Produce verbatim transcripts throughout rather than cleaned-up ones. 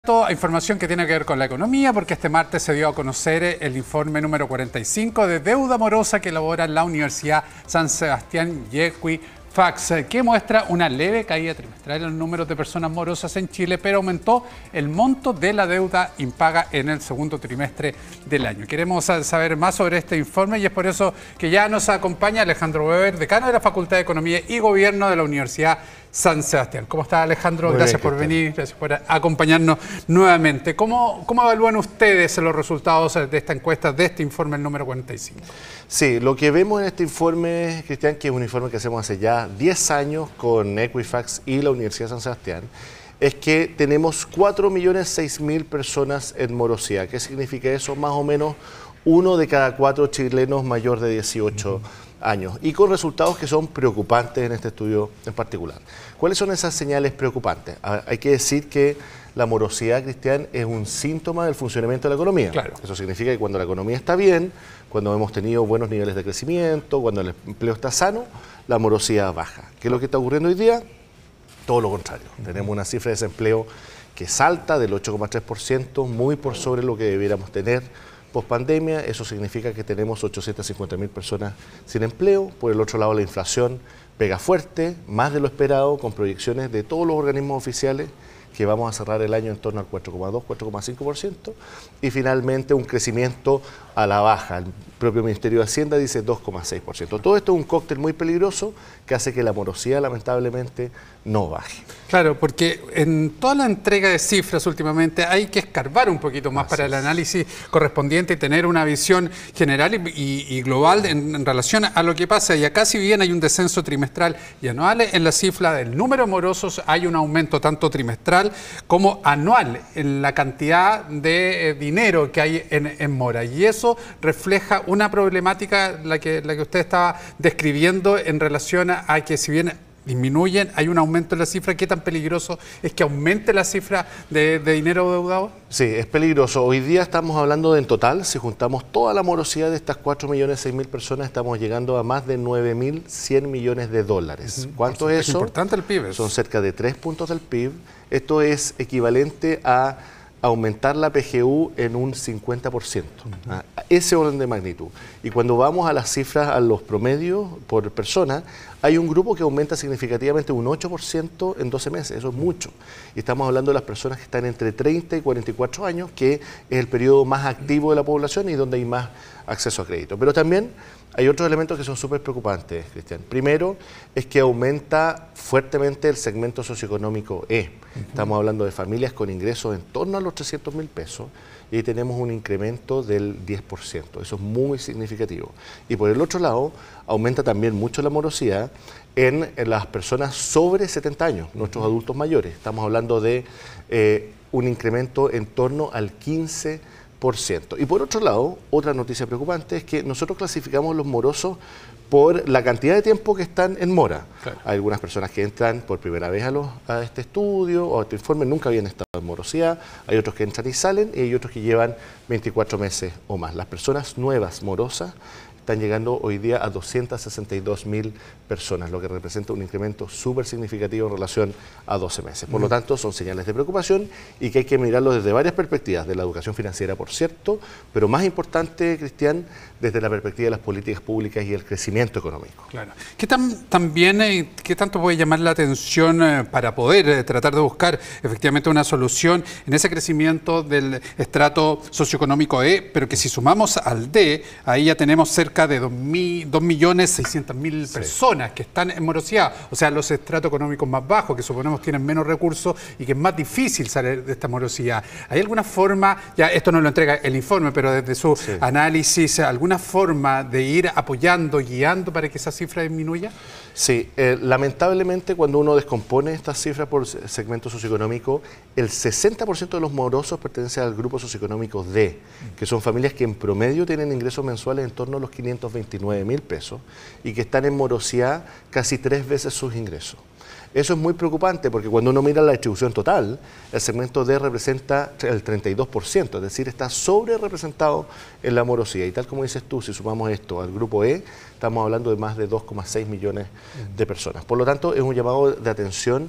Toda información que tiene que ver con la economía, porque este martes se dio a conocer el informe número cuarenta y cinco de deuda morosa que elabora la Universidad San Sebastián y Equifax, que muestra una leve caída trimestral en los números de personas morosas en Chile, pero aumentó el monto de la deuda impaga en el segundo trimestre del año. Queremos saber más sobre este informe y es por eso que ya nos acompaña Alejandro Weber, decano de la Facultad de Economía y Gobierno de la Universidad San Sebastián. ¿Cómo está, Alejandro? Muy gracias bien, por venir, gracias por acompañarnos nuevamente. ¿Cómo, ¿Cómo evalúan ustedes los resultados de esta encuesta, de este informe, el número cuarenta y cinco? Sí, lo que vemos en este informe, Cristian, que es un informe que hacemos hace ya diez años con Equifax y la Universidad San Sebastián, es que tenemos cuatro millones seis mil personas en morosidad. ¿Qué significa eso? Más o menos uno de cada cuatro chilenos mayor de dieciocho años, y con resultados que son preocupantes en este estudio en particular. ¿Cuáles son esas señales preocupantes? Hay que decir que la morosidad, Cristian, es un síntoma del funcionamiento de la economía. Claro. Eso significa que cuando la economía está bien, cuando hemos tenido buenos niveles de crecimiento, cuando el empleo está sano, la morosidad baja. ¿Qué es lo que está ocurriendo hoy día? Todo lo contrario. Uh-huh. Tenemos una cifra de desempleo que salta del ocho coma tres por ciento, muy por sobre lo que debiéramos tener post-pandemia. Eso significa que tenemos ochocientas cincuenta mil personas sin empleo. Por el otro lado, la inflación pega fuerte, más de lo esperado, con proyecciones de todos los organismos oficiales que vamos a cerrar el año en torno al cuatro coma dos, cuatro coma cinco por ciento. Y finalmente un crecimiento a la baja. El propio Ministerio de Hacienda dice dos coma seis por ciento. Todo esto es un cóctel muy peligroso que hace que la morosidad lamentablemente no baje. Claro, porque en toda la entrega de cifras últimamente hay que escarbar un poquito más Así para el análisis correspondiente y tener una visión general y, y, y global en, en relación a lo que pasa. Y acá, si bien hay un descenso trimestral y anual, en la cifra del número de morosos hay un aumento tanto trimestral como anual en la cantidad de eh, dinero que hay en, en mora. Y eso refleja una problemática, la que, la que usted estaba describiendo en relación a, a que si bien disminuyen, hay un aumento en la cifra. ¿Qué tan peligroso es que aumente la cifra de, de dinero deudado? Sí, es peligroso. Hoy día estamos hablando de, en total, si juntamos toda la morosidad de estas cuatro millones seis mil personas, estamos llegando a más de nueve mil cien millones de dólares. Uh-huh. ¿Cuánto es eso? Es importante el P I B. Son cerca de tres puntos del P I B. Esto es equivalente a aumentar la P G U en un cincuenta por ciento, uh-huh. ¿ah? Ese orden de magnitud. Y cuando vamos a las cifras, a los promedios por persona, hay un grupo que aumenta significativamente un ocho por ciento en doce meses, eso es mucho. Y estamos hablando de las personas que están entre treinta y cuarenta y cuatro años, que es el periodo más activo de la población y donde hay más acceso a crédito. Pero también hay otros elementos que son súper preocupantes, Cristian. Primero, es que aumenta fuertemente el segmento socioeconómico E. Uh-huh. Estamos hablando de familias con ingresos en torno a los trescientos mil pesos y ahí tenemos un incremento del diez por ciento. Eso es muy significativo. Y por el otro lado, aumenta también mucho la morosidad en, en las personas sobre setenta años, nuestros adultos mayores. Estamos hablando de eh, un incremento en torno al quince por ciento. Y por otro lado, otra noticia preocupante es que nosotros clasificamos los morosos por la cantidad de tiempo que están en mora. Claro. Hay algunas personas que entran por primera vez a, los, a este estudio o a este informe, nunca habían estado en morosidad, hay otros que entran y salen y hay otros que llevan veinticuatro meses o más. Las personas nuevas morosas están llegando hoy día a doscientas sesenta y dos mil personas, lo que representa un incremento súper significativo en relación a doce meses. Por lo tanto, son señales de preocupación y que hay que mirarlo desde varias perspectivas, de la educación financiera, por cierto, pero más importante, Cristian, desde la perspectiva de las políticas públicas y el crecimiento económico. Claro. ¿Qué, tan, también, eh, ¿qué tanto puede llamar la atención eh, para poder eh, tratar de buscar efectivamente una solución en ese crecimiento del estrato socioeconómico E, pero que si sumamos al D, ahí ya tenemos cerca de dos millones seiscientas mil personas sí. que están en morosidad, o sea, los estratos económicos más bajos, que suponemos tienen menos recursos y que es más difícil salir de esta morosidad. ¿Hay alguna forma, ya esto no lo entrega el informe, pero desde su sí. análisis, alguna forma de ir apoyando, guiando para que esa cifra disminuya? Sí, eh, lamentablemente cuando uno descompone estas cifras por segmento socioeconómico, el sesenta por ciento de los morosos pertenecen al grupo socioeconómico D, que son familias que en promedio tienen ingresos mensuales en torno a los quinientos veintinueve mil pesos y que están en morosidad casi tres veces sus ingresos. Eso es muy preocupante porque cuando uno mira la distribución total, el segmento D representa el treinta y dos por ciento, es decir, está sobre representado en la morosidad. Y tal como dices tú, si sumamos esto al grupo E, estamos hablando de más de dos coma seis millones de personas. Por lo tanto, es un llamado de atención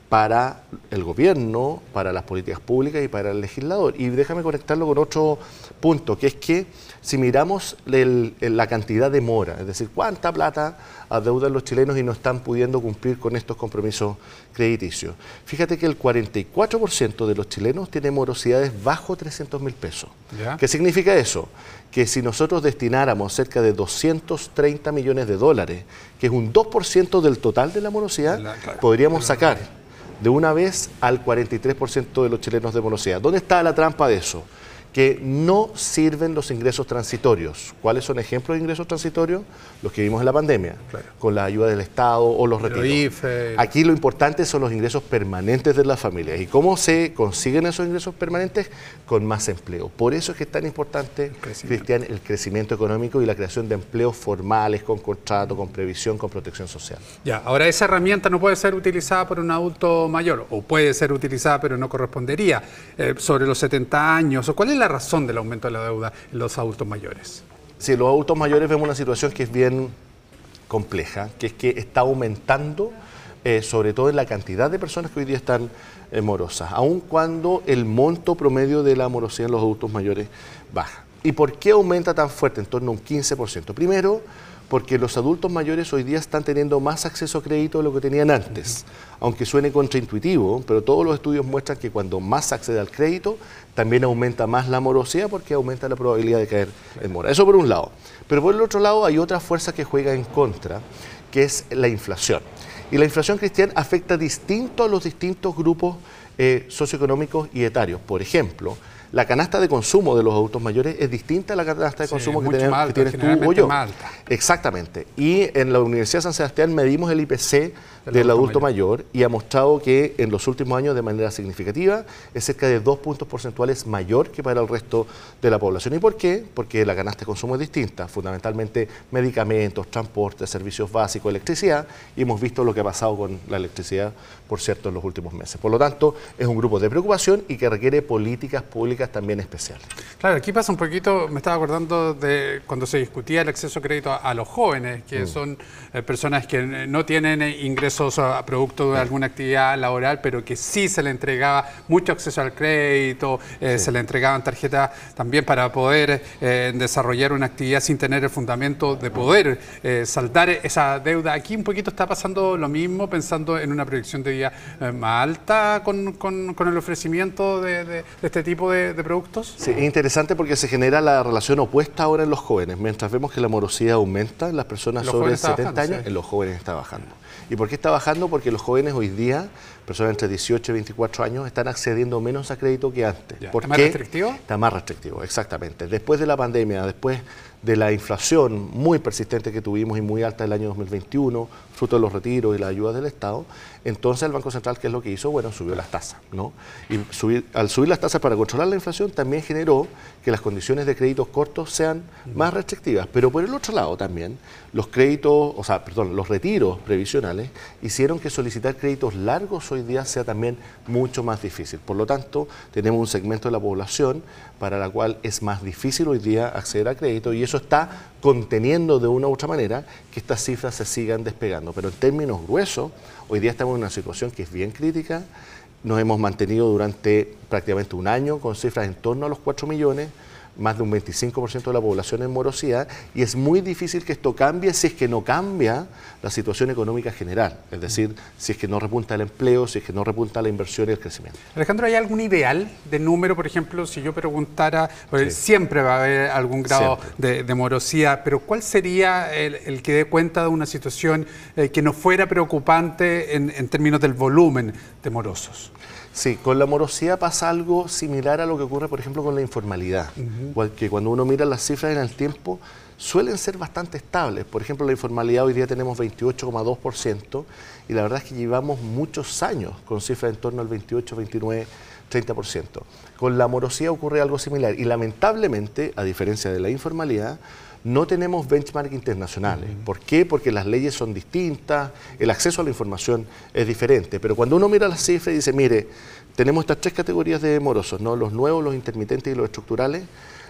para el gobierno, para las políticas públicas y para el legislador. Y déjame conectarlo con otro punto, que es que si miramos el, el, la cantidad de mora, es decir, cuánta plata adeudan los chilenos y no están pudiendo cumplir con estos compromisos crediticios. Fíjate que el cuarenta y cuatro por ciento de los chilenos tiene morosidades bajo trescientos mil pesos. ¿Ya? ¿Qué significa eso? Que si nosotros destináramos cerca de doscientos treinta millones de dólares, que es un dos por ciento del total de la morosidad, la, claro, podríamos sacar de una vez al cuarenta y tres por ciento de los chilenos de morosidad. ¿Dónde está la trampa de eso? Que no sirven los ingresos transitorios. ¿Cuáles son ejemplos de ingresos transitorios? Los que vimos en la pandemia, claro, con la ayuda del Estado o los retiros. I F E. Aquí lo importante son los ingresos permanentes de las familias. ¿Y cómo se consiguen esos ingresos permanentes? Con más empleo. Por eso es que es tan importante, Cristian, el crecimiento económico y la creación de empleos formales, con contrato, con previsión, con protección social. Ya, ahora esa herramienta no puede ser utilizada por un adulto mayor, o puede ser utilizada pero no correspondería, eh, sobre los setenta años, o ¿cuál es la razón del aumento de la deuda en los adultos mayores? Sí, los adultos mayores vemos una situación que es bien compleja, que es que está aumentando, eh, sobre todo en la cantidad de personas que hoy día están eh, morosas, aun cuando el monto promedio de la morosidad en los adultos mayores baja. ¿Y por qué aumenta tan fuerte, en torno a un quince por ciento? Primero, porque los adultos mayores hoy día están teniendo más acceso a crédito de lo que tenían antes. Aunque suene contraintuitivo, pero todos los estudios muestran que cuando más se accede al crédito, también aumenta más la morosidad porque aumenta la probabilidad de caer en mora. Eso por un lado. Pero por el otro lado hay otra fuerza que juega en contra, que es la inflación. Y la inflación, Cristian, afecta distinto a los distintos grupos eh, socioeconómicos y etarios. Por ejemplo, la canasta de consumo de los adultos mayores es distinta a la canasta de sí, consumo que, tenés, alta, que tienes tú o yo. Exactamente. Y en la Universidad de San Sebastián medimos el I P C del, del adulto mayor. mayor y ha mostrado que en los últimos años de manera significativa es cerca de dos puntos porcentuales mayor que para el resto de la población. ¿Y por qué? Porque la canasta de consumo es distinta, fundamentalmente medicamentos, transporte, servicios básicos, electricidad, y hemos visto lo que ha pasado con la electricidad, por cierto, en los últimos meses. Por lo tanto, es un grupo de preocupación y que requiere políticas públicas también especiales. Claro, aquí pasa un poquito, me estaba acordando de cuando se discutía el acceso a crédito a, a los jóvenes, que mm. son eh, personas que no tienen ingresos a, a producto de alguna actividad laboral, pero que sí se le entregaba mucho acceso al crédito, eh, sí. se le entregaban tarjetas también para poder eh, desarrollar una actividad sin tener el fundamento de poder eh, saldar esa deuda. Aquí un poquito está pasando lo mismo, pensando en una proyección de vida eh, más alta con, con, con el ofrecimiento de, de, de este tipo de, de productos. Sí, es interesante porque se genera la relación opuesta ahora en los jóvenes. Mientras vemos que la morosidad aumenta en las personas sobre setenta años, sí. en los jóvenes está bajando. ¿Y por qué está bajando? Porque los jóvenes hoy día, personas entre dieciocho y veinticuatro años, están accediendo menos a crédito que antes. Ya, ¿Está más restrictivo? Está más restrictivo, exactamente. Después de la pandemia, después de la inflación muy persistente que tuvimos y muy alta el año dos mil veintiuno, fruto de los retiros y la ayuda del Estado, entonces el Banco Central, ¿qué es lo que hizo? Bueno, subió las tasas, ¿no? Y subir, al subir las tasas para controlar la inflación también generó que las condiciones de créditos cortos sean más restrictivas. Pero por el otro lado también, los créditos, o sea, perdón, los retiros previsionales hicieron que solicitar créditos largos hoy día sea también mucho más difícil. Por lo tanto, tenemos un segmento de la población para la cual es más difícil hoy día acceder a crédito y eso está conteniendo de una u otra manera que estas cifras se sigan despegando. Pero en términos gruesos, hoy día estamos en una situación que es bien crítica. Nos hemos mantenido durante prácticamente un año con cifras en torno a los cuatro millones, más de un veinticinco por ciento de la población en morosidad, y es muy difícil que esto cambie si es que no cambia la situación económica general, es decir, si es que no repunta el empleo, si es que no repunta la inversión y el crecimiento. Alejandro, ¿hay algún ideal de número? Por ejemplo, si yo preguntara, sí. siempre va a haber algún grado de, de morosidad, pero ¿cuál sería el, el que dé cuenta de una situación eh, que no fuera preocupante en, en términos del volumen de morosos? Sí, con la morosidad pasa algo similar a lo que ocurre, por ejemplo, con la informalidad, uh-huh. que cuando uno mira las cifras en el tiempo suelen ser bastante estables. Por ejemplo, la informalidad hoy día tenemos veintiocho coma dos por ciento y la verdad es que llevamos muchos años con cifras en torno al veintiocho, veintinueve, treinta por ciento. Con la morosidad ocurre algo similar y lamentablemente, a diferencia de la informalidad, no tenemos benchmark internacionales. Uh-huh. ¿Por qué? Porque las leyes son distintas, el acceso a la información es diferente. Pero cuando uno mira las cifras y dice, mire, tenemos estas tres categorías de morosos, ¿no? Los nuevos, los intermitentes y los estructurales,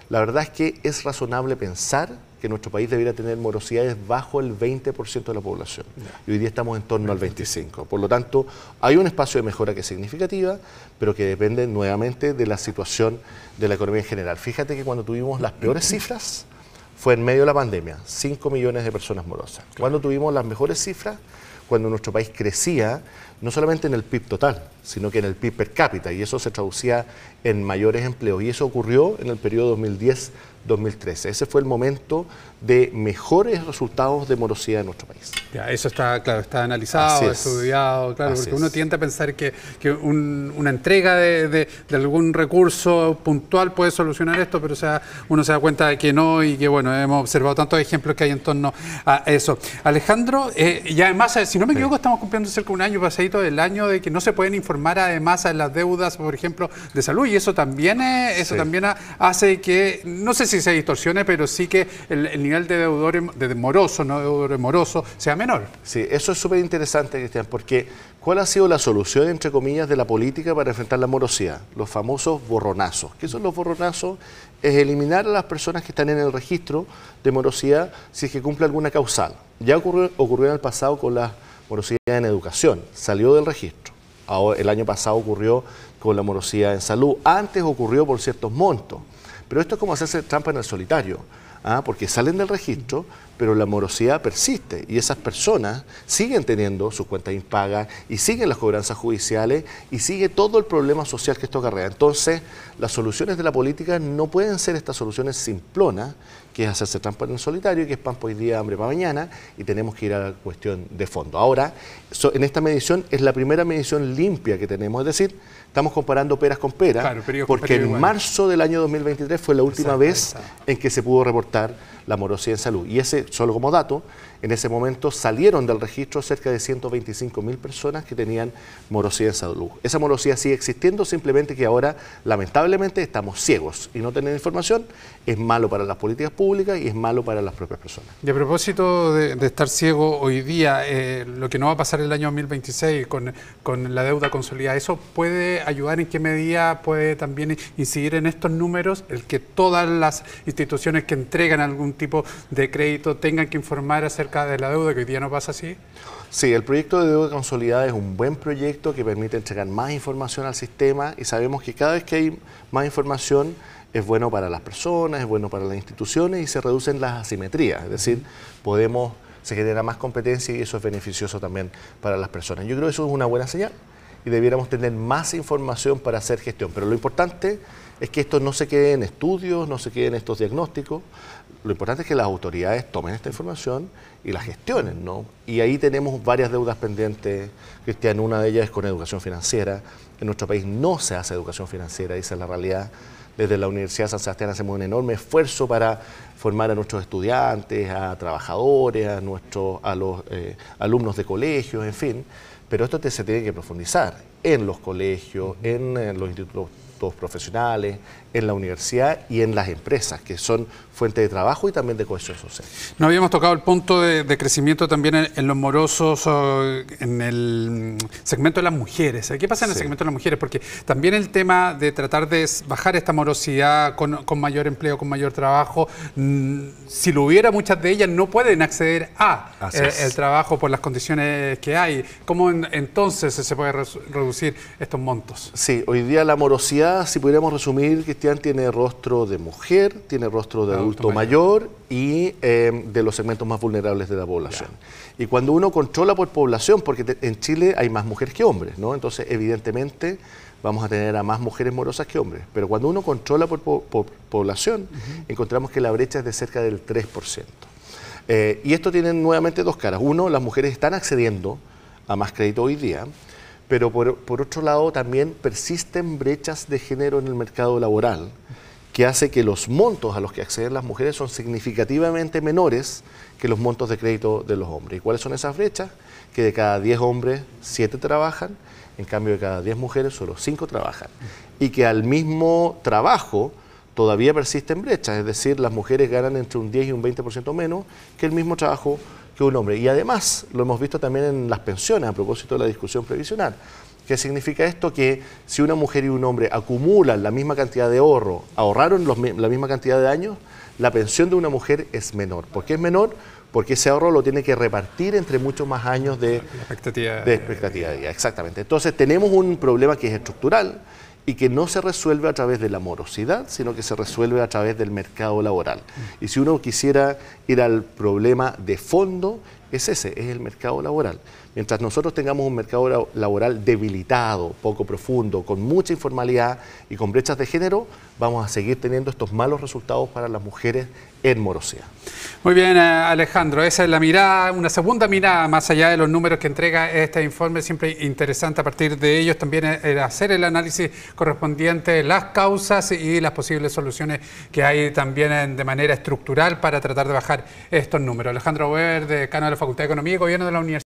La verdad es que es razonable pensar que nuestro país debería tener morosidades bajo el veinte por ciento de la población. Y hoy día estamos en torno al veinticinco por ciento. Por lo tanto, hay un espacio de mejora que es significativa, pero que depende nuevamente de la situación de la economía en general. Fíjate que cuando tuvimos las peores cifras fue en medio de la pandemia, cinco millones de personas morosas. Cuando tuvimos las mejores cifras, cuando nuestro país crecía, no solamente en el P I B total, sino que en el P I B per cápita, y eso se traducía en mayores empleos. Y eso ocurrió en el periodo dos mil diez a dos mil trece. Ese fue el momento de mejores resultados de morosidad en nuestro país. Ya, eso está, claro, está analizado, estudiado, claro, Así porque es. uno tiende a pensar que, que un, una entrega de, de, de algún recurso puntual puede solucionar esto, pero o sea, uno se da cuenta de que no y que, bueno, hemos observado tantos ejemplos que hay en torno a eso. Alejandro, eh, y además, si no me equivoco, sí. estamos cumpliendo cerca de un año pasadito del año de que no se pueden informar además a las deudas, por ejemplo, de salud, y eso también, es, eso sí. también hace que, no sé si se distorsione, pero sí que el, el nivel de deudores, de moroso, no deudores moroso, sea menor. Sí, eso es súper interesante, Cristian, porque ¿cuál ha sido la solución, entre comillas, de la política para enfrentar la morosidad? Los famosos borronazos. ¿Qué son los borronazos? Es eliminar a las personas que están en el registro de morosidad si es que cumple alguna causal. Ya ocurrió, ocurrió en el pasado con la morosidad en educación, salió del registro. Ahora, el año pasado ocurrió con la morosidad en salud, antes ocurrió por ciertos montos. Pero esto es como hacerse trampa en el solitario, ¿ah? Porque salen del registro, pero la morosidad persiste y esas personas siguen teniendo sus cuentas impagas y siguen las cobranzas judiciales y sigue todo el problema social que esto acarrea. Entonces, las soluciones de la política no pueden ser estas soluciones simplonas, que es hacerse trampa en el solitario, que es pan por hoy día, hambre para mañana, y tenemos que ir a la cuestión de fondo. Ahora, so, en esta medición es la primera medición limpia que tenemos, es decir, estamos comparando peras con peras, claro, porque en igual. marzo del año dos mil veintitrés fue la última exacto, vez exacto. en que se pudo reportar la morosidad en salud. Y ese, solo como dato, en ese momento salieron del registro cerca de ciento veinticinco mil personas que tenían morosidad en salud. Esa morosidad sigue existiendo, simplemente que ahora, lamentablemente, estamos ciegos y no tener información es malo para las políticas públicas y es malo para las propias personas. Y a propósito de, de estar ciego hoy día, eh, lo que no va a pasar el año dos mil veintiséis con, con la deuda consolidada, ¿eso puede ayudar? ¿En qué medida puede también incidir en estos números el que todas las instituciones que entregan algún tipo de crédito tengan que informar acerca de la deuda, que hoy día no pasa así? Sí, el proyecto de deuda consolidada es un buen proyecto que permite entregar más información al sistema y sabemos que cada vez que hay más información es bueno para las personas, es bueno para las instituciones y se reducen las asimetrías, es decir, podemos, se genera más competencia y eso es beneficioso también para las personas. Yo creo que eso es una buena señal y debiéramos tener más información para hacer gestión, pero lo importante es que esto no se quede en estudios, no se quede en estos diagnósticos. Lo importante es que las autoridades tomen esta información y la gestionen, ¿no? Y ahí tenemos varias deudas pendientes, Cristian, una de ellas es con educación financiera. En nuestro país no se hace educación financiera, esa es la realidad. Desde la Universidad de San Sebastián hacemos un enorme esfuerzo para formar a nuestros estudiantes, a trabajadores, a, nuestros, a los eh, alumnos de colegios, en fin. Pero esto te, se tiene que profundizar en los colegios, en, en los institutos profesionales, en la universidad y en las empresas, que son fuente de trabajo y también de cohesión social. No habíamos tocado el punto de, de crecimiento también en, en los morosos, en el segmento de las mujeres. ¿Qué pasa en el sí. segmento de las mujeres? Porque también el tema de tratar de bajar esta morosidad con, con mayor empleo, con mayor trabajo, mmm, si lo hubiera, muchas de ellas no pueden acceder a eh, el trabajo por las condiciones que hay. ¿Cómo en, entonces se puede re reducir estos montos? Sí, hoy día la morosidad, si pudiéramos resumir, Cristian, tiene rostro de mujer, tiene rostro de adulto, adulto mayor, mayor y eh, de los segmentos más vulnerables de la población. Ya. Y cuando uno controla por población, porque te, en Chile hay más mujeres que hombres, ¿no? Entonces, evidentemente, vamos a tener a más mujeres morosas que hombres. Pero cuando uno controla por, por, por población, uh-huh. encontramos que la brecha es de cerca del tres por ciento. Eh, y esto tiene nuevamente dos caras. Uno, las mujeres están accediendo a más crédito hoy día, pero por, por otro lado también persisten brechas de género en el mercado laboral, que hace que los montos a los que acceden las mujeres son significativamente menores que los montos de crédito de los hombres. ¿Y cuáles son esas brechas? Que de cada diez hombres, siete trabajan, en cambio de cada diez mujeres, solo cinco trabajan. Y que al mismo trabajo todavía persisten brechas, es decir, las mujeres ganan entre un diez y un veinte por ciento menos que el mismo trabajo que un hombre. Y además, lo hemos visto también en las pensiones, a propósito de la discusión previsional. ¿Qué significa esto? Que si una mujer y un hombre acumulan la misma cantidad de ahorro, ahorraron los, la misma cantidad de años, la pensión de una mujer es menor. ¿Por qué es menor? Porque ese ahorro lo tiene que repartir entre muchos más años de expectativa de, expectativa de vida. Exactamente. Entonces tenemos un problema que es estructural y que no se resuelve a través de la morosidad, sino que se resuelve a través del mercado laboral. Y si uno quisiera ir al problema de fondo, es ese, es el mercado laboral. Mientras nosotros tengamos un mercado laboral debilitado, poco profundo, con mucha informalidad y con brechas de género, vamos a seguir teniendo estos malos resultados para las mujeres en morosidad. Muy bien, Alejandro, esa es la mirada, una segunda mirada más allá de los números que entrega este informe, siempre interesante a partir de ellos también hacer el análisis correspondiente, las causas y las posibles soluciones que hay también de manera estructural para tratar de bajar estos números. Alejandro Weber, decano de la Facultad de Economía y Gobierno de la Universidad.